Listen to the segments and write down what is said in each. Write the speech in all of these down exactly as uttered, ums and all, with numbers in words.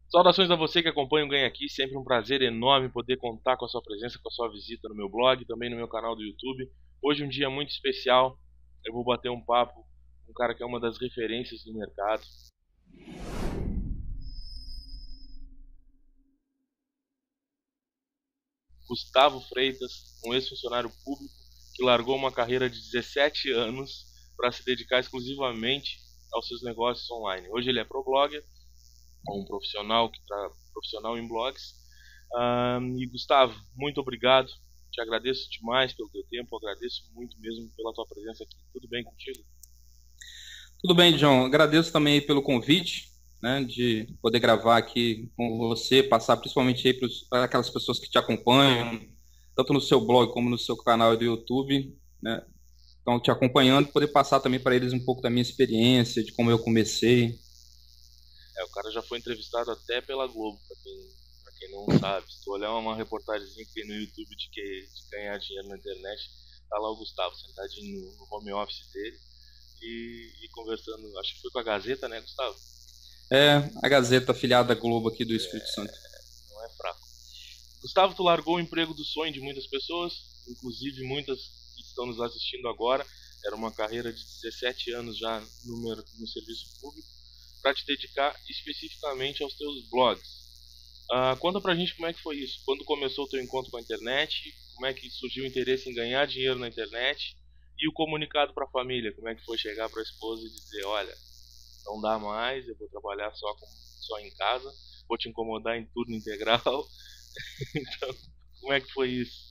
Saudações a você que acompanha o Ganha Aqui, sempre um prazer enorme poder contar com a sua presença, com a sua visita no meu blog, também no meu canal do YouTube. Hoje é um dia muito especial, eu vou bater um papo com um cara que é uma das referências do mercado. Gustavo Freitas, um ex-funcionário público que largou uma carreira de dezessete anos para se dedicar exclusivamente aos seus negócios online. Hoje ele é problogger, um profissional que está profissional em blogs. Um, e Gustavo, muito obrigado. Te agradeço demais pelo teu tempo, agradeço muito mesmo pela tua presença aqui. Tudo bem contigo? Tudo bem, John. Agradeço também pelo convite, né, de poder gravar aqui com você, passar principalmente aí para aquelas pessoas que te acompanham, tanto no seu blog como no seu canal do YouTube, né? Estão te acompanhando, poder passar também para eles um pouco da minha experiência, de como eu comecei. É, o cara já foi entrevistado até pela Globo, para quem, pra quem não sabe. Se tu olhar uma reportagem que tem no YouTube de, que, de ganhar dinheiro na internet, tá lá o Gustavo sentadinho no, no home office dele e, e conversando, acho que foi com a Gazeta, né, Gustavo? É a Gazeta afiliada à Globo aqui do Espírito É, Santo. não é fraco. Gustavo, tu largou o emprego do sonho de muitas pessoas, inclusive muitas que estão nos assistindo agora. Era uma carreira de dezessete anos já no, no serviço público, para te dedicar especificamente aos teus blogs. Uh, conta pra gente como é que foi isso. Quando começou o teu encontro com a internet, como é que surgiu o interesse em ganhar dinheiro na internet e o comunicado para a família, como é que foi chegar para a esposa e dizer, olha, não dá mais, eu vou trabalhar só, com, só em casa, vou te incomodar em turno integral. Então, como é que foi isso?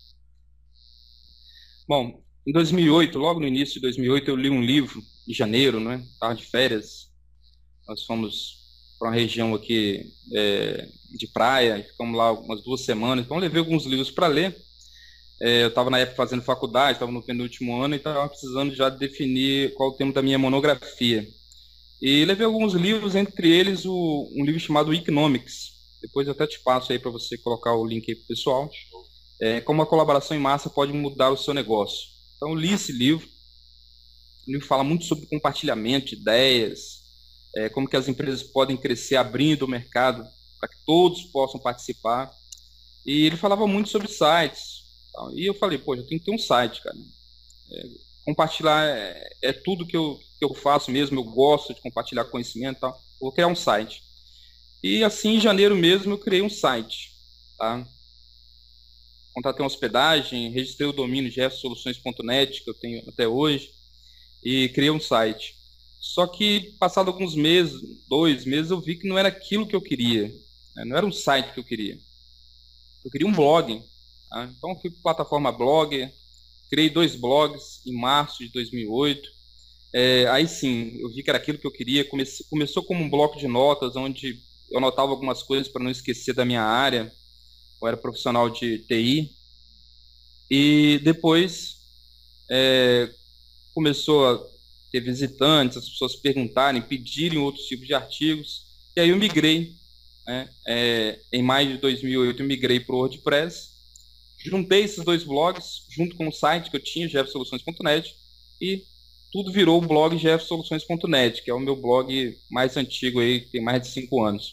Bom, em dois mil e oito, logo no início de dois mil e oito, eu li um livro, em janeiro, né? Estava de férias. Nós fomos para uma região aqui é, de praia, ficamos lá umas duas semanas, então levei alguns livros para ler. É, eu estava na época fazendo faculdade, estava no penúltimo ano e estava precisando já definir qual o tema da minha monografia. E levei alguns livros, entre eles o, um livro chamado Economics. Depois eu até te passo aí para você colocar o link aí para o pessoal. É, como a colaboração em massa pode mudar o seu negócio. Então eu li esse livro. O livro fala muito sobre compartilhamento de ideias, é, como que as empresas podem crescer abrindo o mercado para que todos possam participar. E ele falava muito sobre sites. Tal. E eu falei, pô, eu tenho que ter um site, cara. É, compartilhar é, é tudo que eu, que eu faço mesmo, eu gosto de compartilhar conhecimento e tal. Vou criar um site. E assim, em janeiro mesmo, eu criei um site. Tá? Contratei uma hospedagem, registrei o domínio jefferson soluções ponto net, que eu tenho até hoje, e criei um site. Só que, passado alguns meses, dois meses, eu vi que não era aquilo que eu queria. Né? Não era um site que eu queria. Eu queria um blog. Tá? Então, eu fui para a plataforma Blogger, criei dois blogs em março de dois mil e oito. É, aí sim, eu vi que era aquilo que eu queria. Comecei, começou como um bloco de notas, onde eu anotava algumas coisas para não esquecer da minha área. Eu era profissional de T I. E depois é, começou a ter visitantes, as pessoas perguntarem, pedirem outros tipos de artigos. E aí eu migrei. Né? É, em maio de dois mil e oito, eu migrei para o WordPress. Juntei esses dois blogs, junto com o site que eu tinha, jefferson soluções ponto net, e tudo virou o blog jefferson soluções ponto net, que é o meu blog mais antigo, aí, tem mais de cinco anos.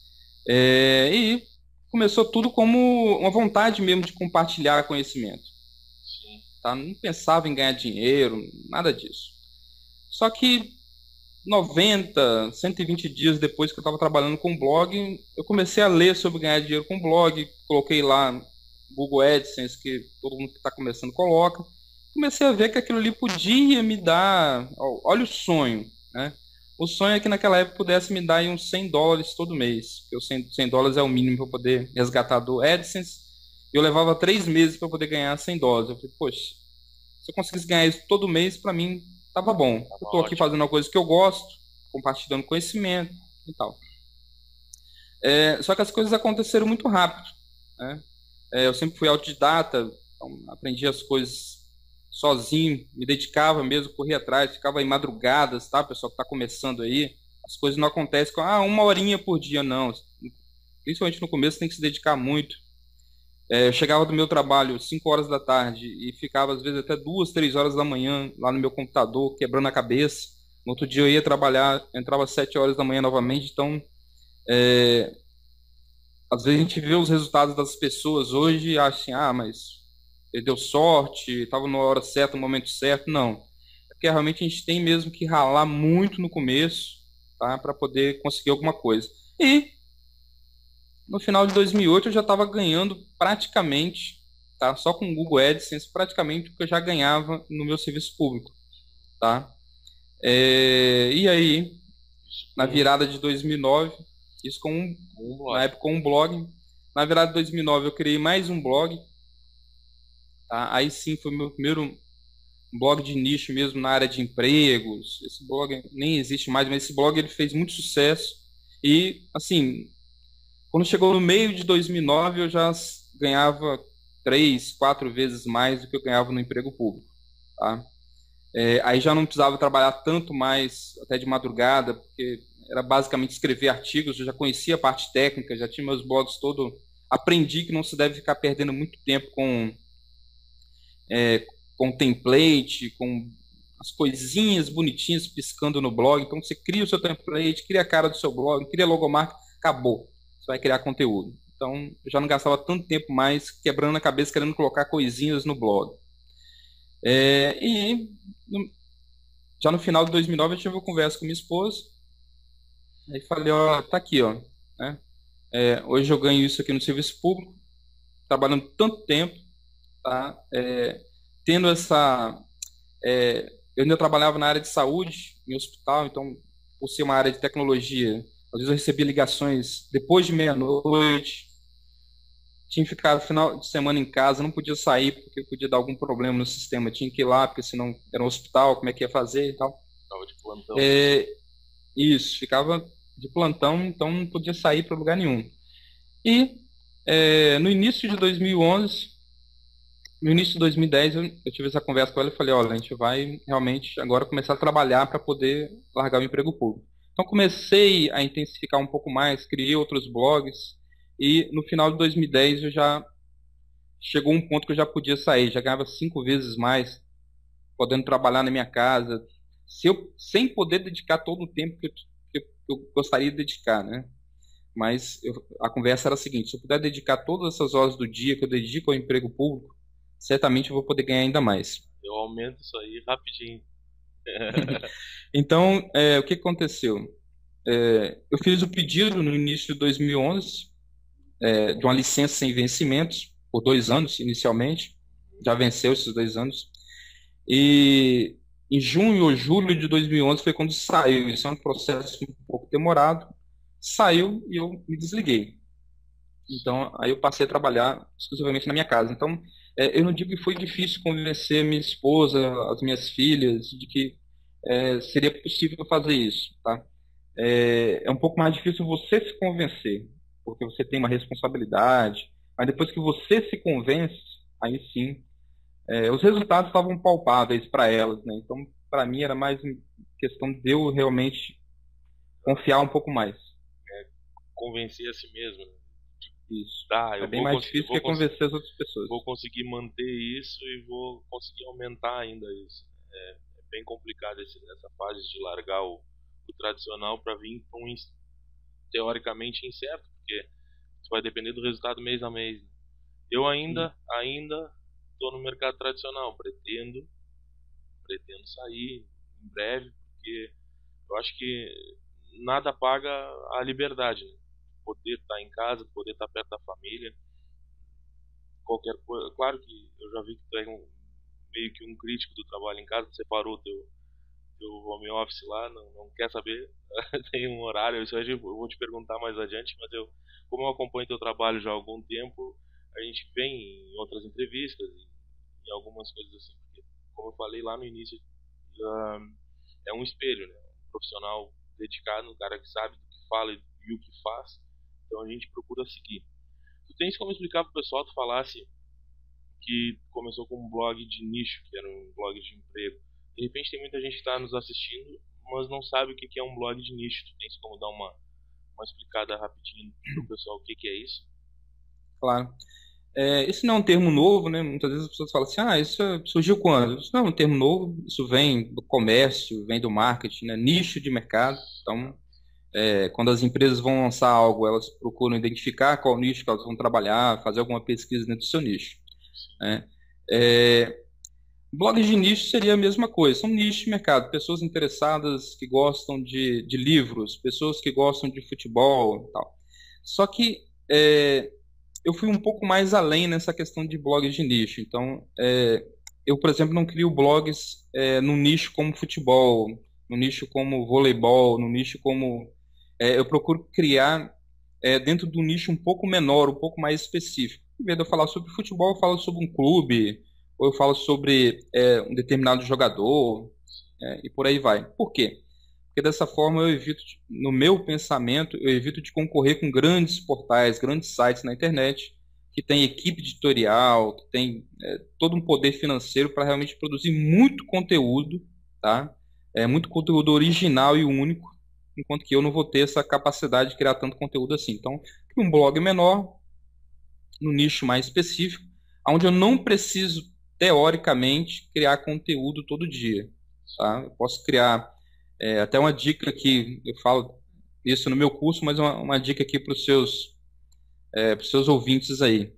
É, e começou tudo como uma vontade mesmo de compartilhar conhecimento. Sim. Tá? Não pensava em ganhar dinheiro, nada disso. Só que noventa, cento e vinte dias depois que eu estava trabalhando com o blog, eu comecei a ler sobre ganhar dinheiro com o blog, coloquei lá Google AdSense, que todo mundo que está começando coloca. Comecei a ver que aquilo ali podia me dar... Olha o sonho, né? O sonho é que naquela época pudesse me dar aí uns cem dólares todo mês. Porque os cem dólares é o mínimo para eu poder resgatar do AdSense. Eu levava três meses para poder ganhar cem dólares. Eu falei, poxa, se eu conseguisse ganhar isso todo mês, para mim, tava bom. Tava Eu estou aqui ótimo. fazendo uma coisa que eu gosto, compartilhando conhecimento e tal. É, só que as coisas aconteceram muito rápido, né? É, eu sempre fui autodidata, então aprendi as coisas sozinho, me dedicava mesmo, corria atrás, ficava em madrugadas, tá? O pessoal que está começando aí, as coisas não acontecem com ah, uma horinha por dia, não. Principalmente no começo tem que se dedicar muito. É, eu chegava do meu trabalho cinco horas da tarde e ficava às vezes até duas, três horas da manhã lá no meu computador, quebrando a cabeça. No outro dia eu ia trabalhar, entrava às sete horas da manhã novamente, então é, às vezes a gente vê os resultados das pessoas hoje e acha assim, ah, mas perdeu sorte, estava na hora certa, no momento certo. Não. É porque realmente a gente tem mesmo que ralar muito no começo, tá, para poder conseguir alguma coisa. E no final de dois mil e oito eu já estava ganhando praticamente, tá, só com o Google AdSense, praticamente o que eu já ganhava no meu serviço público. Tá? É, e aí, na virada de dois mil e nove, isso com um, Um na blog. época com um blog, na virada de dois mil e nove eu criei mais um blog, tá? Aí sim foi meu primeiro blog de nicho mesmo na área de empregos. Esse blog nem existe mais, mas esse blog ele fez muito sucesso e assim, quando chegou no meio de dois mil e nove eu já ganhava três, quatro vezes mais do que eu ganhava no emprego público, tá? É, aí já não precisava trabalhar tanto mais até de madrugada, porque era basicamente escrever artigos, eu já conhecia a parte técnica, já tinha meus blogs todo. Aprendi que não se deve ficar perdendo muito tempo com, é, com template, com as coisinhas bonitinhas piscando no blog. Então você cria o seu template, cria a cara do seu blog, cria a logomarca, acabou. Você vai criar conteúdo. Então eu já não gastava tanto tempo mais quebrando a cabeça querendo colocar coisinhas no blog. É, e já no final de dois mil e nove eu tive uma conversa com minha esposa. Aí falei, ó, tá aqui, ó. Né? É, hoje eu ganho isso aqui no serviço público, trabalhando tanto tempo, tá? É, tendo essa... É, eu ainda trabalhava na área de saúde, em hospital, então, por ser uma área de tecnologia, às vezes eu recebia ligações depois de meia-noite, tinha que ficar no final de semana em casa, não podia sair porque podia dar algum problema no sistema, tinha que ir lá, porque senão era um hospital, como é que ia fazer e tal. Tava de plantão. É, isso, ficava de plantão, então não podia sair para lugar nenhum. E é, no início de dois mil e onze, no início de dois mil e dez, eu, eu tive essa conversa com ela e falei, olha, a gente vai realmente agora começar a trabalhar para poder largar o emprego público. Então comecei a intensificar um pouco mais, criei outros blogs, e no final de dois mil e dez eu já chegou um ponto que eu já podia sair, já ganhava cinco vezes mais, podendo trabalhar na minha casa, se eu, sem poder dedicar todo o tempo que eu, que eu gostaria de dedicar, né? Mas eu, a conversa era a seguinte, se eu puder dedicar todas essas horas do dia que eu dedico ao emprego público, certamente eu vou poder ganhar ainda mais. Eu aumento isso aí rapidinho. Então, é, o que aconteceu? É, eu fiz o pedido no início de dois mil e onze, é, de uma licença sem vencimentos, por dois anos inicialmente, já venceu esses dois anos, e em junho ou julho de dois mil e onze foi quando saiu. Isso é um processo um pouco demorado. Saiu e eu me desliguei. Então, aí eu passei a trabalhar exclusivamente na minha casa. Então, é, eu não digo que foi difícil convencer minha esposa, as minhas filhas, de que é, seria possível fazer isso, tá? É, é um pouco mais difícil você se convencer, porque você tem uma responsabilidade. Mas depois que você se convence, aí sim, é, os resultados estavam palpáveis para elas, né? Então, para mim, era mais questão de eu realmente confiar um pouco mais. É, convencer a si mesmo, né? Isso. Tá, é eu bem vou mais conseguir- difícil vou que convencer as outras pessoas. Vou conseguir manter isso e vou conseguir aumentar ainda isso. É, é bem complicado esse, essa fase de largar o, o tradicional para vir para um ins- teoricamente incerto, porque isso vai depender do resultado mês a mês. Eu ainda, ainda estou no mercado tradicional, pretendo, pretendo sair em breve, porque eu acho que nada paga a liberdade, né? Poder estar em casa, poder estar perto da família, qualquer coisa. Claro que eu já vi que tu é um, meio que um crítico do trabalho em casa, separou teu, teu home office lá, não, não quer saber, tem um horário, isso aí eu vou te perguntar mais adiante, mas eu, como eu acompanho teu trabalho já há algum tempo, a gente vem em outras entrevistas e em algumas coisas assim, porque, como eu falei lá no início, ah, é um espelho, né? Um profissional dedicado, um cara que sabe do que fala e o que faz, então a gente procura seguir. Tu tens como explicar pro pessoal, tu falasse que começou com um blog de nicho, que era um blog de emprego. De repente tem muita gente que está nos assistindo, mas não sabe o que que é um blog de nicho. Tu tens como dar uma, uma explicada rapidinho pro pessoal o que que é isso? Claro. É, esse não é um termo novo, né? Muitas vezes as pessoas falam assim, ah, isso surgiu quando? Isso não é um termo novo, isso vem do comércio, vem do marketing, né? Nicho de mercado. Então, É, quando as empresas vão lançar algo, elas procuram identificar qual nicho que elas vão trabalhar, fazer alguma pesquisa dentro do seu nicho, né? É, blogs de nicho seria a mesma coisa, são nichos de mercado, pessoas interessadas que gostam de, de livros, pessoas que gostam de futebol e tal. Só que é, eu fui um pouco mais além nessa questão de blogs de nicho. Então, é, eu, por exemplo, não crio blogs é, no nicho como futebol, no nicho como voleibol, no nicho como... é, eu procuro criar é, dentro do nicho um pouco menor, um pouco mais específico. Em vez de eu falar sobre futebol, eu falo sobre um clube, ou eu falo sobre é, um determinado jogador, é, e por aí vai. Por quê? Porque dessa forma eu evito, de- no meu pensamento, eu evito de concorrer com grandes portais, grandes sites na internet, que tem equipe editorial, que tem é, todo um poder financeiro para realmente produzir muito conteúdo, tá? É muito conteúdo original e único, enquanto que eu não vou ter essa capacidade de criar tanto conteúdo assim. Então, um blog menor, no nicho mais específico, onde eu não preciso, teoricamente, criar conteúdo todo dia, tá? Eu posso criar é, até uma dica que eu falo isso no meu curso, mas uma, uma dica aqui para os seus, é, pros seus ouvintes aí.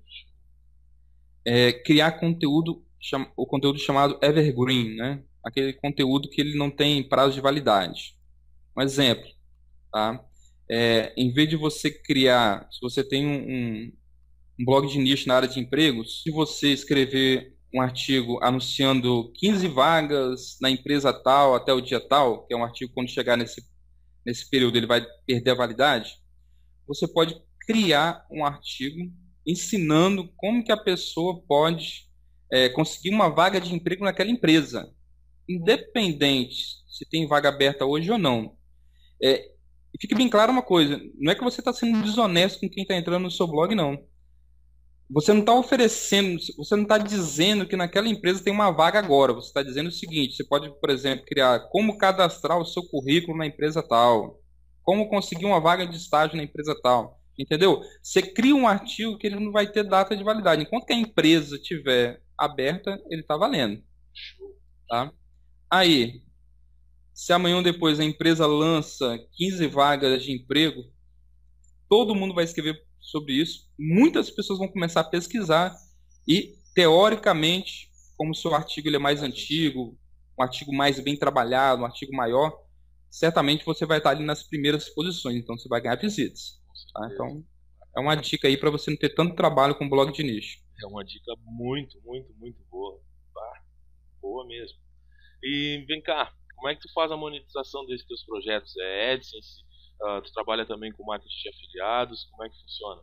É, criar conteúdo, cham, o conteúdo chamado evergreen, né? Aquele conteúdo que ele não tem prazo de validade. Um exemplo, tá? É, em vez de você criar, se você tem um, um, um blog de nicho na área de empregos, se você escrever um artigo anunciando quinze vagas na empresa tal até o dia tal, que é um artigo quando chegar nesse, nesse período ele vai perder a validade, você pode criar um artigo ensinando como que a pessoa pode é, conseguir uma vaga de emprego naquela empresa, independente se tem vaga aberta hoje ou não. É, e fique bem claro uma coisa, não é que você está sendo desonesto com quem está entrando no seu blog, não. Você não está oferecendo, você não está dizendo que naquela empresa tem uma vaga agora. Você está dizendo o seguinte: você pode, por exemplo, criar como cadastrar o seu currículo na empresa tal, como conseguir uma vaga de estágio na empresa tal. Entendeu? Você cria um artigo que ele não vai ter data de validade. Enquanto que a empresa estiver aberta, ele está valendo. Tá? Aí, se amanhã ou depois a empresa lança quinze vagas de emprego, todo mundo vai escrever sobre isso, muitas pessoas vão começar a pesquisar e, teoricamente, como o seu artigo ele é mais antigo, um artigo mais bem trabalhado, um artigo maior, certamente você vai estar ali nas primeiras posições, então você vai ganhar visitas. Tá? Então, é uma dica aí para você não ter tanto trabalho com blog de nicho. É uma dica muito, muito, muito boa. Tá? Boa mesmo. E vem cá, como é que tu faz a monetização desses teus projetos? É AdSense? Uh, tu trabalha também com marketing de afiliados? Como é que funciona?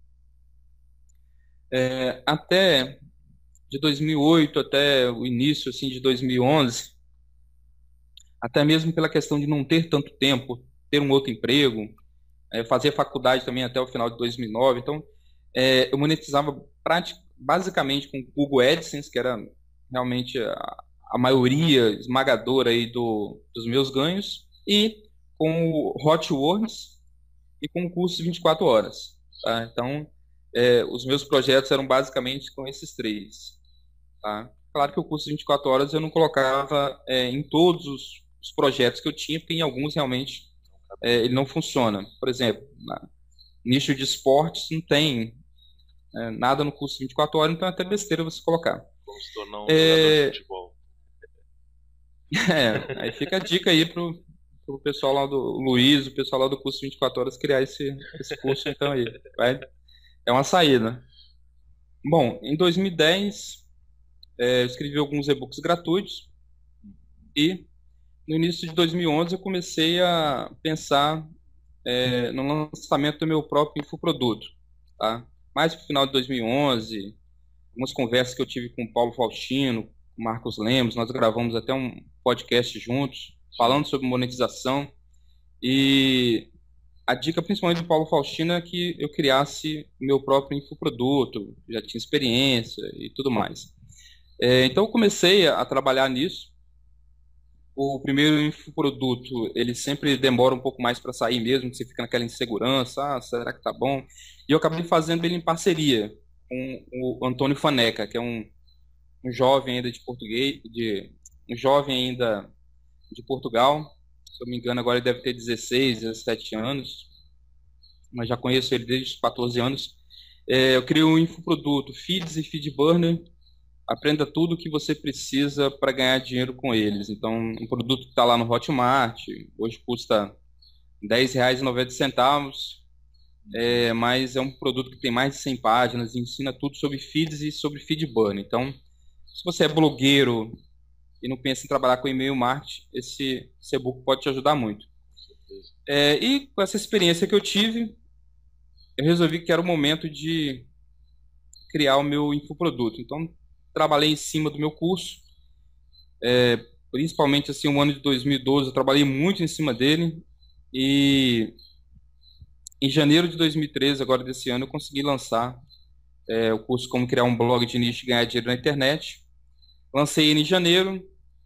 É, até de dois mil e oito até o início assim, de dois mil e onze, até mesmo pela questão de não ter tanto tempo, ter um outro emprego, é, fazer faculdade também até o final de dois mil e nove. Então, é, eu monetizava pratic, basicamente com o Google AdSense, que era realmente a, a maioria esmagadora aí do, dos meus ganhos, e com o HotWords e com o curso de vinte e quatro horas. Tá? Então, é, os meus projetos eram basicamente com esses três. Tá? Claro que o curso de vinte e quatro horas eu não colocava é, em todos os, os projetos que eu tinha, porque em alguns realmente é, ele não funciona. Por exemplo, na nicho de esportes não tem é, nada no curso de vinte e quatro horas, então é até besteira você colocar. Como se tornar um É, jogador de futebol. é, aí fica a dica aí pro, pro pessoal lá do Luiz, o pessoal lá do curso de vinte e quatro horas criar esse, esse curso então aí. Vai, é uma saída. Bom, em dois mil e dez é, eu escrevi alguns e-books gratuitos e no início de dois mil e onze eu comecei a pensar é, no lançamento do meu próprio infoproduto, tá? Mais pro final de dois mil e onze, algumas conversas que eu tive com o Paulo Faustino, com o Marcos Lemos, nós gravamos até um podcast juntos, falando sobre monetização, e a dica principalmente do Paulo Faustino é que eu criasse o meu próprio infoproduto, já tinha experiência e tudo mais. É, então eu comecei a, a trabalhar nisso. O primeiro infoproduto, ele sempre demora um pouco mais para sair mesmo, você fica naquela insegurança, ah, será que tá bom? E eu acabei fazendo ele em parceria com o Antônio Faneca, que é um, um jovem ainda de português, de, um jovem ainda de Portugal, Se eu me engano, agora ele deve ter dezesseis, dezessete anos, mas já conheço ele desde os quatorze anos. É, eu criei um infoproduto, Feeds e Feedburner. Aprenda tudo o que você precisa para ganhar dinheiro com eles. Então, um produto que está lá no Hotmart, hoje custa dez reais e noventa centavos, é, mas é um produto que tem mais de cem páginas e ensina tudo sobre feeds e sobre Feedburner. Então, se você é blogueiro e não pensa em trabalhar com e-mail marketing, esse, esse e-book pode te ajudar muito. É, e com essa experiência que eu tive, eu resolvi que era o momento de criar o meu infoproduto. Então, trabalhei em cima do meu curso, é, principalmente assim, o ano de dois mil e doze, eu trabalhei muito em cima dele, e em janeiro de dois mil e treze, agora desse ano, eu consegui lançar é, o curso Como Criar um Blog de Nicho e Ganhar Dinheiro na Internet. Lancei ele em janeiro,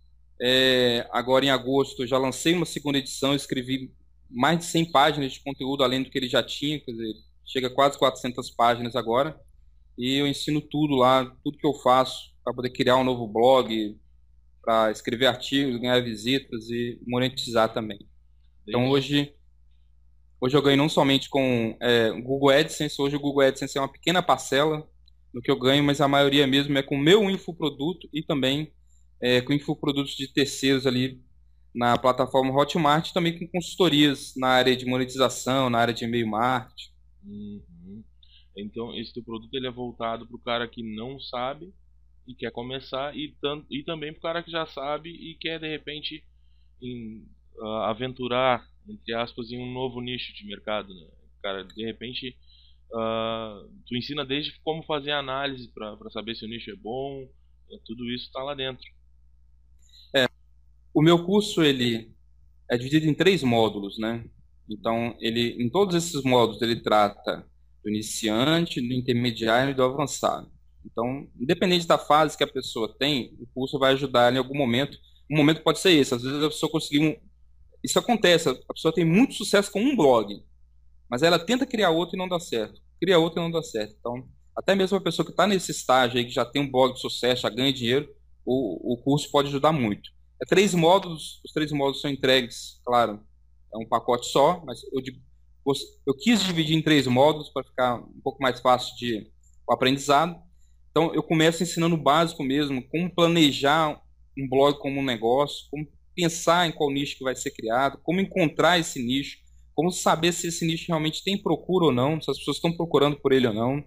é, agora em agosto eu já lancei uma segunda edição, escrevi mais de cem páginas de conteúdo, além do que ele já tinha, quer dizer, chega a quase quatrocentas páginas agora, e eu ensino tudo lá, tudo que eu faço para poder criar um novo blog, para escrever artigos, ganhar visitas e monetizar também. Então hoje, hoje eu ganho não somente com é, Google AdSense, hoje o Google AdSense é uma pequena parcela do que eu ganho, mas a maioria mesmo é com o meu infoproduto e também é, com infoprodutos de terceiros ali na plataforma Hotmart, também com consultorias na área de monetização, na área de e-mail marketing. Uhum. Então esse teu produto ele é voltado para o cara que não sabe e quer começar, e, tam, e também para o cara que já sabe e quer de repente em, uh, aventurar, entre aspas, em um novo nicho de mercado, né? Cara, de repente uh, tu ensina desde como fazer análise para saber se o nicho é bom, tudo isso está lá dentro. É, o meu curso ele é dividido em três módulos, né? Então ele, em todos esses módulos ele trata do iniciante, do intermediário e do avançado. Então, independente da fase que a pessoa tem, o curso vai ajudar em algum momento. Um momento pode ser esse, às vezes a pessoa conseguir um... Isso acontece, a pessoa tem muito sucesso com um blog, mas ela tenta criar outro e não dá certo. Cria outro e não dá certo. Então, até mesmo a pessoa que está nesse estágio aí, que já tem um blog de sucesso, já ganha dinheiro, o, o curso pode ajudar muito. É três módulos, os três módulos são entregues, claro, é um pacote só, mas eu, eu quis dividir em três módulos para ficar um pouco mais fácil de o aprendizado. Então, eu começo ensinando o básico mesmo, como planejar um blog como um negócio, como pensar em qual nicho que vai ser criado, como encontrar esse nicho, como saber se esse nicho realmente tem procura ou não, se as pessoas estão procurando por ele ou não.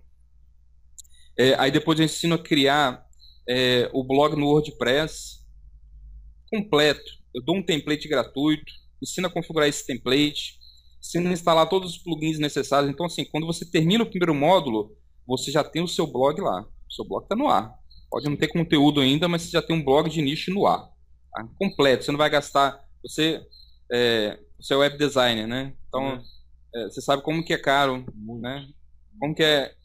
É, aí depois eu ensino a criar é, o blog no WordPress completo. Eu dou um template gratuito, ensino a configurar esse template, ensino a instalar todos os plugins necessários. Então, assim, quando você termina o primeiro módulo, você já tem o seu blog lá. O seu blog está no ar. Pode não ter conteúdo ainda, mas você já tem um blog de nicho no ar. Tá? Completo. Você não vai gastar... Você é, você é web designer, né? Então, uhum. é, você sabe como que é caro, né? Como que é...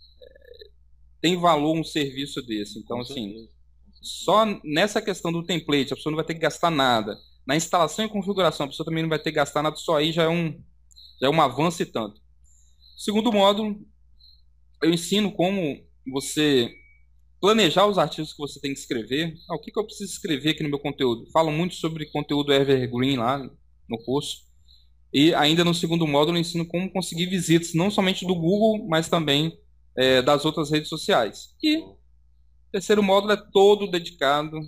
Tem valor um serviço desse. Então, assim, só nessa questão do template, a pessoa não vai ter que gastar nada. Na instalação e configuração, a pessoa também não vai ter que gastar nada. Só aí já é um, já é um avanço e tanto. Segundo módulo, eu ensino como você planejar os artigos que você tem que escrever. Ah, o que, que eu preciso escrever aqui no meu conteúdo? Falo muito sobre conteúdo evergreen lá no curso. E ainda no segundo módulo eu ensino como conseguir visitas, não somente do Google, mas também é, das outras redes sociais. E o terceiro módulo é todo dedicado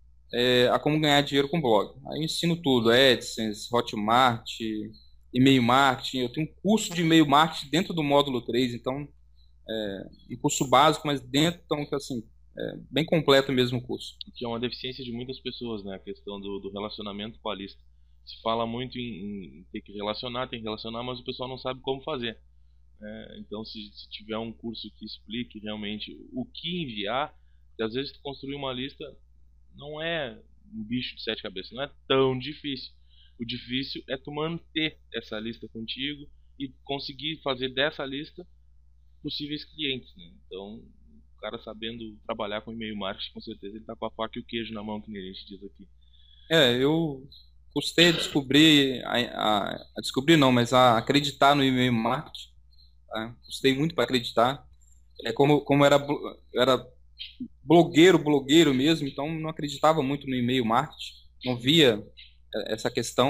é, a como ganhar dinheiro com blog. Aí eu ensino tudo, AdSense, Hotmart, e-mail marketing. Eu tenho um curso de e-mail marketing dentro do módulo três, então é um curso básico, mas dentro, então, assim, é bem completo mesmo o curso. Que é uma deficiência de muitas pessoas, né? A questão do, do relacionamento com a lista. Se fala muito em, em ter que relacionar, tem que relacionar, mas o pessoal não sabe como fazer. É, então, se, se tiver um curso que explique realmente o que enviar, porque às vezes tu construir uma lista não é um bicho de sete cabeças, não é tão difícil. O difícil é tu manter essa lista contigo e conseguir fazer dessa lista possíveis clientes, né? Então, o cara sabendo trabalhar com e-mail marketing, com certeza ele tá com a faca e o queijo na mão, que nem a gente diz aqui. É, eu custei a descobrir, a, a, a descobrir não, mas a acreditar no e-mail marketing. Tá? Custei muito para acreditar. É como, como era, era blogueiro, blogueiro mesmo, então não acreditava muito no e-mail marketing, não via essa questão.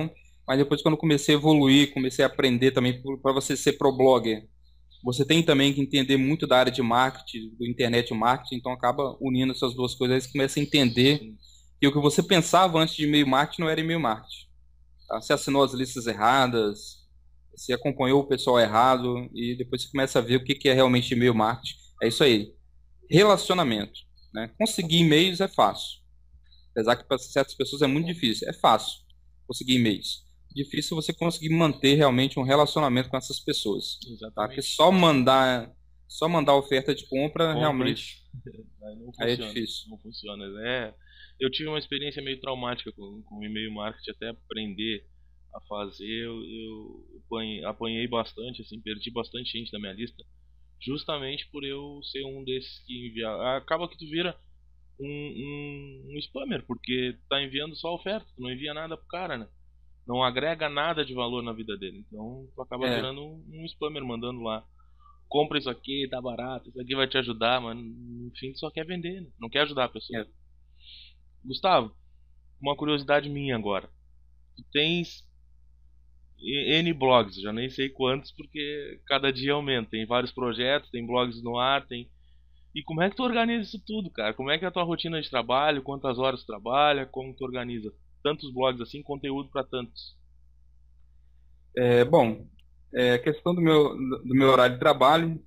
mas depois quando eu comecei a evoluir, comecei a aprender também para você ser pro blogger, você tem também que entender muito da área de marketing, do internet marketing, então acaba unindo essas duas coisas, aí você começa a entender Sim. que o que você pensava antes de e-mail marketing não era e-mail marketing. Tá? Você assinou as listas erradas, você acompanhou o pessoal errado e depois você começa a ver o que que é realmente e-mail marketing. É isso aí. Relacionamento. Né? Conseguir e-mails é fácil. Apesar que para certas pessoas é muito difícil. É fácil conseguir e-mails. Difícil você conseguir manter realmente um relacionamento com essas pessoas. Tá? Porque Exatamente. só mandar, só mandar oferta de compra, realmente, Compras. Aí não aí é funciona. difícil. Não funciona. É, eu tive uma experiência meio traumática com, com e-mail marketing, até aprender a fazer. Eu, eu apanhei, apanhei bastante, assim, perdi bastante gente da minha lista, justamente por eu ser um desses que envia. Acaba que tu vira um, um, um spammer, porque tá enviando só oferta, tu não envia nada pro cara, né? Não agrega nada de valor na vida dele. Então tu acaba É, virando um, um spammer, mandando lá: compra isso aqui, tá barato, isso aqui vai te ajudar, mas no fim tu só quer vender, né? Não quer ajudar a pessoa. é. Gustavo, uma curiosidade minha agora. Tu tens N blogs, já nem sei quantos, porque cada dia aumenta. Tem vários projetos, tem blogs no ar, tem. E como é que tu organiza isso tudo, cara? Como é que é a tua rotina de trabalho? Quantas horas tu trabalha? Como tu organiza tantos blogs assim, conteúdo para tantos? É, bom, é, questão do meu, do meu horário de trabalho,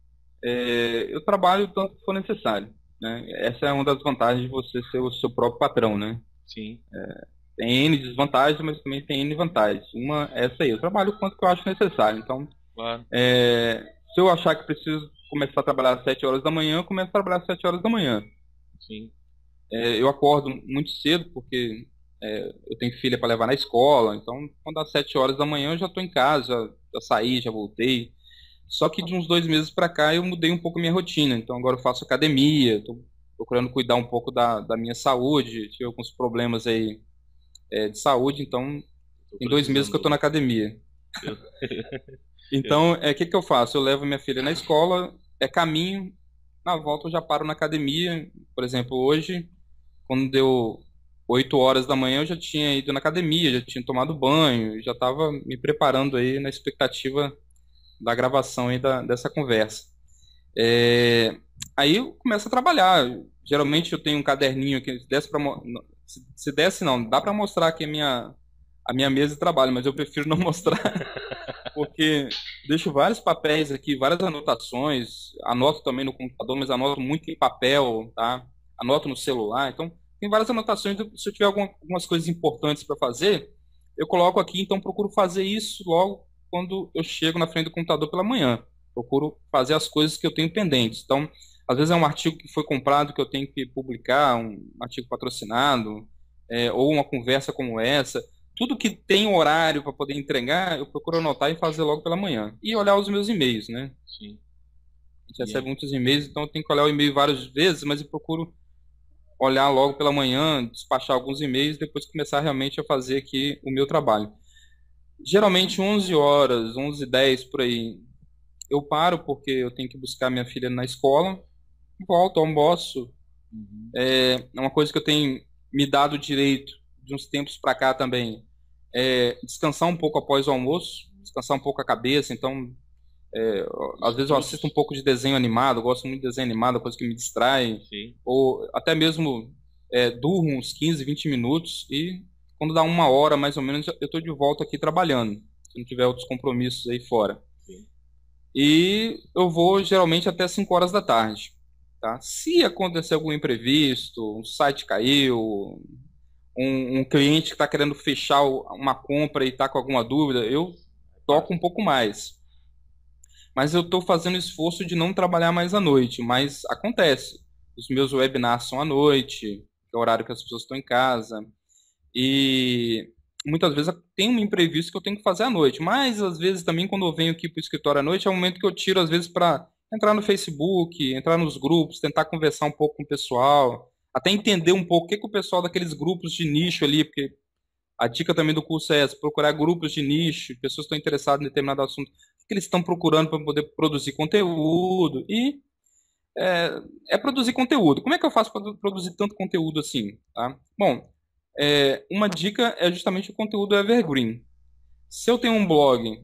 é, eu trabalho tanto que for necessário. Né? Essa é uma das vantagens de você ser o seu próprio patrão, né? Sim, Tem N desvantagens, mas também tem N vantagens. Uma é essa aí, eu trabalho o quanto que eu acho necessário. Então, claro, é, se eu achar que preciso começar a trabalhar às sete horas da manhã, eu começo a trabalhar às sete horas da manhã. sim, É, eu acordo muito cedo, porque é, eu tenho filha para levar na escola, então quando dá sete horas da manhã eu já estou em casa, já, já saí, já voltei. Só que de uns dois meses para cá eu mudei um pouco a minha rotina, então agora eu faço academia, estou procurando cuidar um pouco da, da minha saúde, tive alguns problemas aí é, de saúde, então tô tem dois meses que eu estou na precisando. academia. Eu, eu, Então, é, o que que eu faço? Eu levo minha filha na escola, é caminho, na volta eu já paro na academia. Por exemplo, hoje, quando deu oito horas da manhã, eu já tinha ido na academia, já tinha tomado banho, já estava me preparando aí na expectativa da gravação aí da, dessa conversa. É, aí eu começo a trabalhar. Geralmente eu tenho um caderninho que se desse para se, se desse não, dá para mostrar aqui a minha a minha mesa de trabalho, mas eu prefiro não mostrar porque deixo vários papéis aqui, várias anotações, anoto também no computador, mas anoto muito em papel, tá? Anoto no celular, então tem várias anotações. Se eu tiver alguma- algumas coisas importantes para fazer, eu coloco aqui, então procuro fazer isso logo quando eu chego na frente do computador pela manhã. Procuro fazer as coisas que eu tenho pendentes. Então, às vezes é um artigo que foi comprado que eu tenho que publicar, um artigo patrocinado, é, ou uma conversa como essa. Tudo que tem horário para poder entregar, eu procuro anotar e fazer logo pela manhã. E olhar os meus e-mails, né? sim. A gente E recebe aí? muitos e-mails, então eu tenho que olhar o e-mail várias vezes, mas eu procuro olhar logo pela manhã, despachar alguns e-mails, depois começar realmente a fazer aqui o meu trabalho. Geralmente onze horas, onze e dez por aí, eu paro porque eu tenho que buscar minha filha na escola, volto, almoço. Uhum. É uma coisa que eu tenho me dado o direito de uns tempos para cá também é descansar um pouco após o almoço, descansar um pouco a cabeça. Então, é, às vezes eu assisto um Estudos? pouco de desenho animado, eu gosto muito de desenho animado, coisa que me distrai, Sim. ou até mesmo é, durmo uns quinze, vinte minutos e quando dá uma hora mais ou menos eu estou de volta aqui trabalhando, se não tiver outros compromissos aí fora. Sim. E eu vou geralmente até cinco horas da tarde. Tá? Se acontecer algum imprevisto, um site caiu, um, um cliente que está querendo fechar uma compra e está com alguma dúvida, eu Claro. toco um pouco mais. Mas eu estou fazendo esforço de não trabalhar mais à noite, mas acontece. Os meus webinars são à noite, que é o horário que as pessoas estão em casa, e muitas vezes tem um imprevisto que eu tenho que fazer à noite, mas às vezes também quando eu venho aqui para o escritório à noite, é o momento que eu tiro às vezes para entrar no Facebook, entrar nos grupos, tentar conversar um pouco com o pessoal, até entender um pouco o que, que o pessoal daqueles grupos de nicho ali, porque a dica também do curso é essa, procurar grupos de nicho, pessoas que estão interessadas em determinado assunto, o que eles estão procurando para poder produzir conteúdo, e é, é produzir conteúdo. Como é que eu faço para produzir tanto conteúdo assim? Tá? Bom, é, uma dica é justamente o conteúdo evergreen. Se eu tenho um blog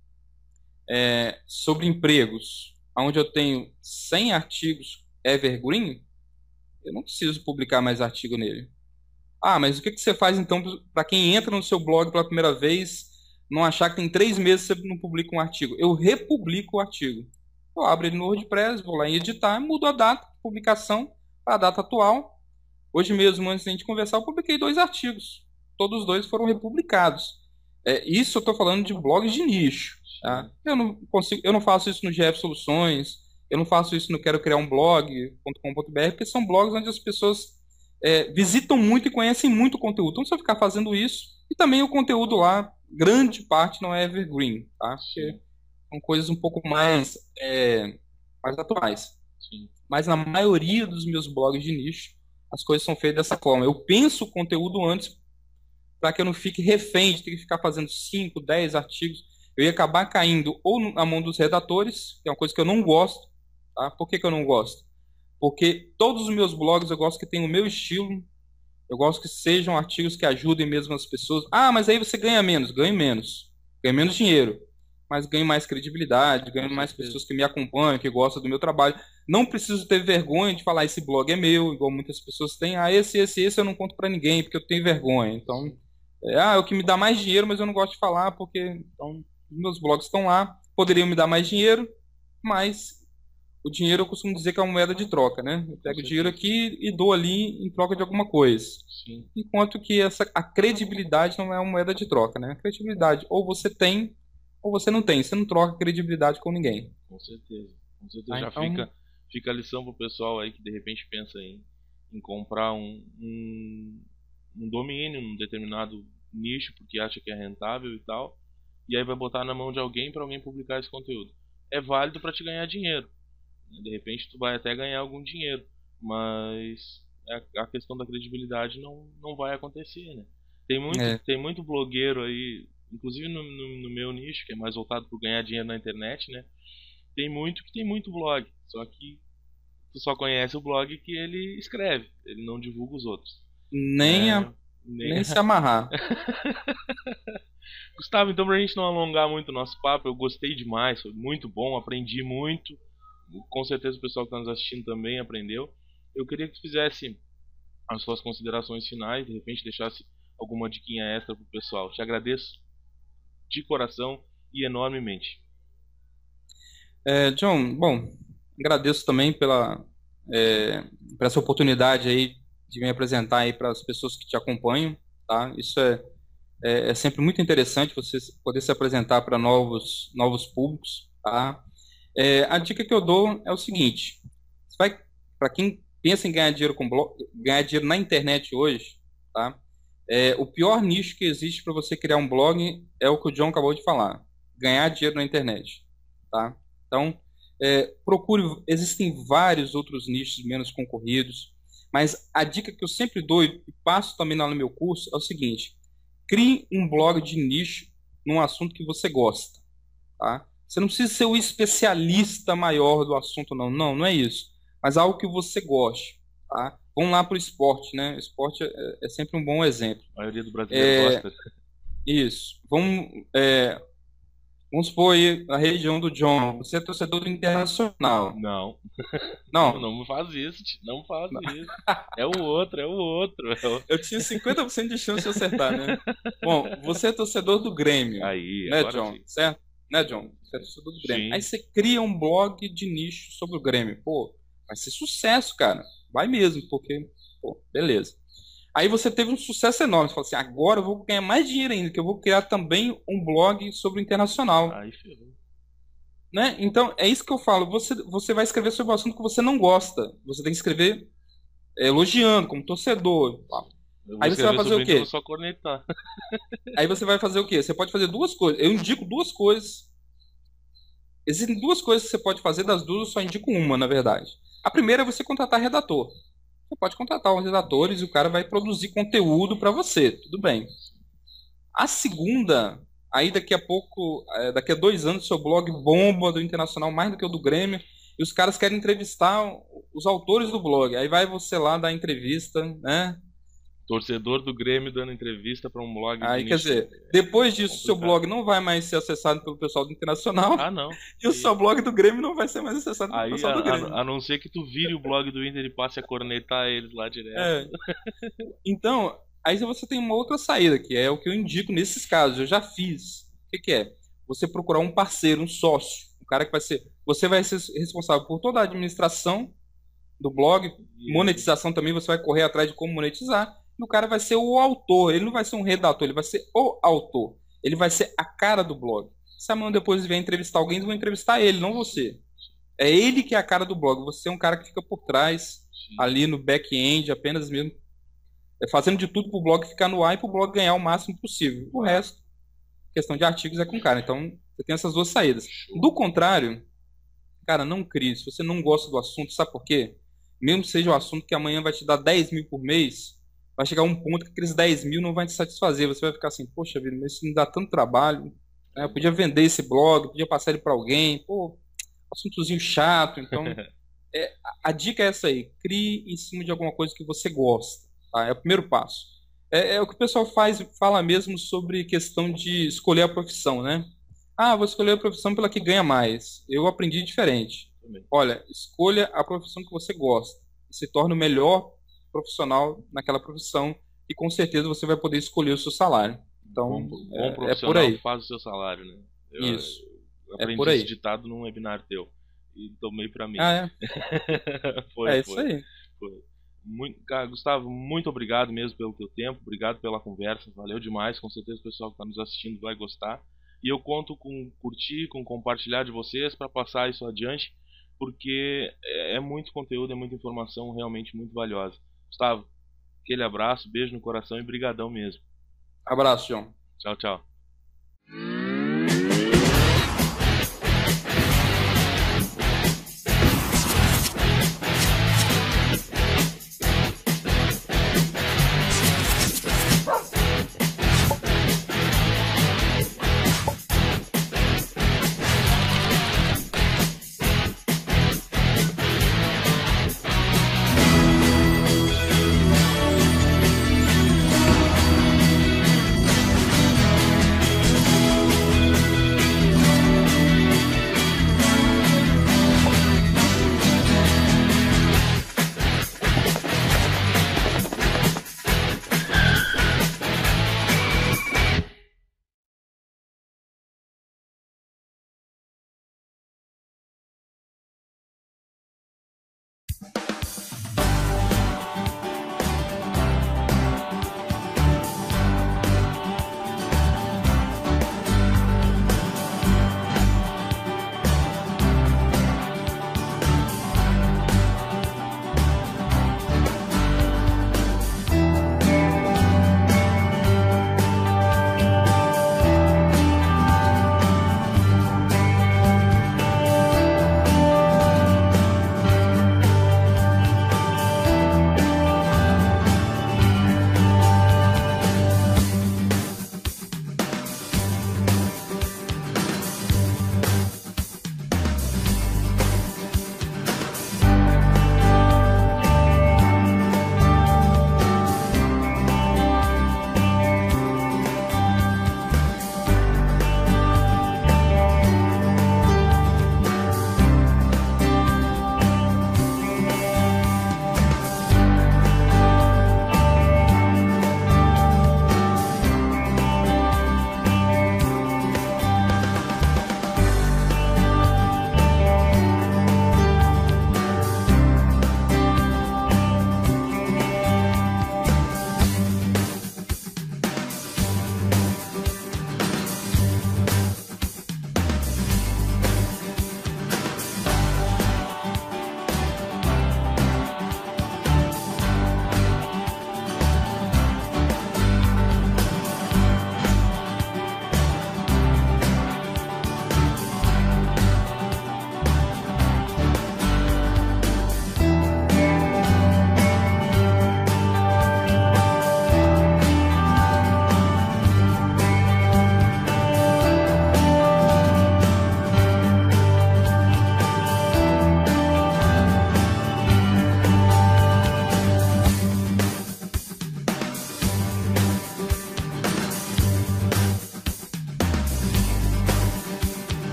é, sobre empregos, onde eu tenho cem artigos evergreen, eu não preciso publicar mais artigo nele. Ah, mas o que que você faz então para quem entra no seu blog pela primeira vez, não achar que tem três meses você não publica um artigo? Eu republico o artigo. Eu abro ele no WordPress, vou lá em editar, mudo a data de publicação para a data atual. Hoje mesmo, antes da gente conversar, eu publiquei dois artigos. Todos os dois foram republicados. É, isso eu estou falando de blogs de nicho. Tá? Eu não consigo, eu não faço isso no G F Soluções, eu não faço isso no Quero Criar um Blog ponto com ponto br, porque são blogs onde as pessoas é, visitam muito e conhecem muito conteúdo. Então, se eu ficar fazendo isso, e também o conteúdo lá, grande parte não é evergreen, tá? Porque são coisas um pouco mais, é, mais atuais. Sim. Mas na maioria dos meus blogs de nicho, as coisas são feitas dessa forma. Eu penso o conteúdo antes para que eu não fique refém de ter que ficar fazendo cinco, dez artigos. Eu ia acabar caindo ou na mão dos redatores, que é uma coisa que eu não gosto. Tá? Por que que eu não gosto? Porque todos os meus blogs eu gosto que tenham o meu estilo. Eu gosto que sejam artigos que ajudem mesmo as pessoas. Ah, mas aí você ganha menos. Ganho menos. Ganho menos dinheiro. Mas ganho mais credibilidade, ganho mais pessoas que me acompanham, que gostam do meu trabalho. Não preciso ter vergonha de falar esse blog é meu, igual muitas pessoas têm. Ah, esse, esse, esse eu não conto para ninguém, porque eu tenho vergonha. Então, é, ah, é o que me dá mais dinheiro, mas eu não gosto de falar, porque então, os meus blogs estão lá, poderiam me dar mais dinheiro, mas o dinheiro eu costumo dizer que é uma moeda de troca, né? Eu pego o dinheiro aqui e dou ali em troca de alguma coisa. Sim. Enquanto que essa, a credibilidade não é uma moeda de troca, né? A credibilidade ou você tem ou você não tem. Você não troca credibilidade com ninguém. Com certeza. Com certeza. Ah, Já então... fica, fica a lição pro pessoal aí que de repente pensa em, em comprar um, um, um domínio num determinado nicho porque acha que é rentável e tal. E aí vai botar na mão de alguém para alguém publicar esse conteúdo. É válido para te ganhar dinheiro. De repente tu vai até ganhar algum dinheiro. Mas a questão da credibilidade não, não vai acontecer, né? Tem muito, É. tem muito blogueiro aí, inclusive no, no, no meu nicho, que é mais voltado para ganhar dinheiro na internet, né? Tem muito que tem muito blog, só que tu só conhece o blog que ele escreve, ele não divulga os outros. Nem, É, a... nem... nem se amarrar. Gustavo, então pra gente não alongar muito o nosso papo, eu gostei demais, foi muito bom, aprendi muito. Com certeza o pessoal que está nos assistindo também aprendeu. Eu queria que tu fizesse as suas considerações finais, de repente deixasse alguma diquinha extra pro pessoal. Te agradeço de coração e enormemente. É, John, bom, agradeço também pela, é, por essa oportunidade aí de me apresentar aí para as pessoas que te acompanham, tá? Isso é, é, é sempre muito interessante você poder se apresentar para novos, novos públicos, tá? É, a dica que eu dou é o seguinte: para quem pensa em ganhar dinheiro com blog, ganhar dinheiro na internet hoje, tá? É, o pior nicho que existe para você criar um blog é o que o John acabou de falar: ganhar dinheiro na internet, tá? Então, é, procure. Existem vários outros nichos menos concorridos, mas a dica que eu sempre dou e passo também lá no meu curso é o seguinte: crie um blog de nicho num assunto que você gosta, tá? Você não precisa ser o especialista maior do assunto, não. Não, não é isso. Mas algo que você goste, tá? Vamos lá para o esporte, né? O esporte é, é sempre um bom exemplo. A maioria do brasileiro é, gosta. Isso. Vamos, é, vamos supor aí a região do John. Você é torcedor do Internacional. Não. Não. Não, não faz isso, não faz não. isso. É o outro, é o outro. É o... Eu tinha cinquenta por cento de chance de acertar, né? Bom, você é torcedor do Grêmio. Aí, né, agora John? sim. Certo? Né, John? Você é torcedor do Grêmio. Sim. Aí você cria um blog de nicho sobre o Grêmio. Pô, vai ser sucesso, cara. Vai mesmo, porque, pô, beleza. Aí você teve um sucesso enorme. Você falou assim: agora eu vou ganhar mais dinheiro ainda, que eu vou criar também um blog sobre o Internacional. Aí ferrou. Né? Então, é isso que eu falo. Você, você vai escrever sobre o assunto que você não gosta. Você tem que escrever elogiando, como torcedor. Aí você vai fazer o quê? Eu vou só cornetar. Aí você vai fazer o quê? Você pode fazer duas coisas. Eu indico duas coisas. Existem duas coisas que você pode fazer, das duas eu só indico uma, na verdade. A primeira é você contratar redator. Você pode contratar os redatores e o cara vai produzir conteúdo para você. Tudo bem. A segunda, aí daqui a pouco, daqui a dois anos, seu blog bomba do Internacional mais do que o do Grêmio, e os caras querem entrevistar os autores do blog. Aí vai você lá dar entrevista, né? Torcedor do Grêmio dando entrevista para um blog. Aí, quer dizer, depois disso, seu blog não vai mais ser acessado pelo pessoal do Internacional. Ah, não. E, e o seu blog do Grêmio não vai ser mais acessado pelo aí, pessoal do Grêmio. A, a não ser que tu vire o blog do Inter e passe a cornetar eles lá direto. É. Então, aí você tem uma outra saída, que é o que eu indico nesses casos. Eu já fiz. O que, que é? Você procurar um parceiro, um sócio. Um cara que vai ser... Você vai ser responsável por toda a administração do blog, monetização também, você vai correr atrás de como monetizar. E o cara vai ser o autor, ele não vai ser um redator, ele vai ser o autor. Ele vai ser a cara do blog. Se amanhã depois vier entrevistar alguém, eu vou entrevistar ele, não você. É ele que é a cara do blog. Você é um cara que fica por trás, ali no back-end, apenas mesmo fazendo de tudo para o blog ficar no ar e para o blog ganhar o máximo possível. O resto, questão de artigos, é com o cara. Então, você tem essas duas saídas. Do contrário, cara, não crie. Se você não gosta do assunto, sabe por quê? Mesmo que seja o assunto que amanhã vai te dar dez mil por mês, vai chegar um ponto que aqueles dez mil não vai te satisfazer. Você vai ficar assim, poxa vida, mas isso me dá tanto trabalho. Né? Eu podia vender esse blog, podia passar ele para alguém. Pô, assuntozinho chato. Então, é, a, a dica é essa aí. Crie em cima de alguma coisa que você gosta. Tá? É o primeiro passo. É, é o que o pessoal faz, fala mesmo sobre questão de escolher a profissão, né? Ah, vou escolher a profissão pela que ganha mais. Eu aprendi diferente. Olha, escolha a profissão que você gosta. Se torne o melhor profissional naquela profissão e com certeza você vai poder escolher o seu salário. Então, bom, bom é, profissional é por aí. Faz o seu salário, né? Eu, Isso. Eu aprendi é por aí. esse ditado num webinar teu e tomei pra mim. Ah, é? foi, é foi, isso aí. Foi. Muito, cara, Gustavo, muito obrigado mesmo pelo teu tempo, obrigado pela conversa, valeu demais, com certeza o pessoal que está nos assistindo vai gostar. E eu conto com curtir, com compartilhar de vocês para passar isso adiante, porque é muito conteúdo, é muita informação realmente muito valiosa. Gustavo, aquele abraço, beijo no coração e brigadão mesmo. Abraço, João. Tchau, tchau.